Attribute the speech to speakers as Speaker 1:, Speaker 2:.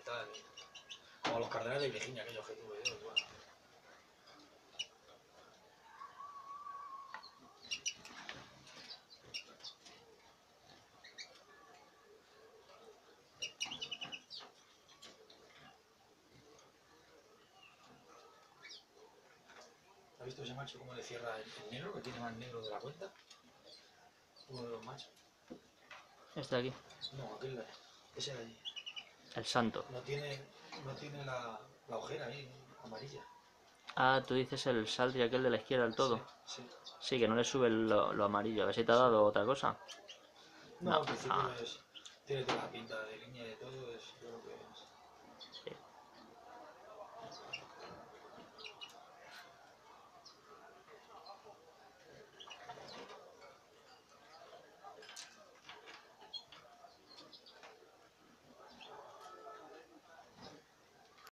Speaker 1: tal. Como los cardenales de Virginia, aquellos que tuve yo, igual. ¿Has visto ese macho cómo le cierra el negro, que tiene más negro de la cuenta? Uno de los machos.
Speaker 2: Este de aquí.
Speaker 1: No, aquel, ese de allí.
Speaker 2: El santo.
Speaker 1: No tiene la ojera ahí, amarilla.
Speaker 2: Ah, tú dices el Saldri aquel de la izquierda del todo.
Speaker 1: Sí, sí.
Speaker 2: Sí, que no le sube lo amarillo. A ver si te ha dado otra cosa.
Speaker 1: No, al principio tiene toda la pinta de línea y de todo.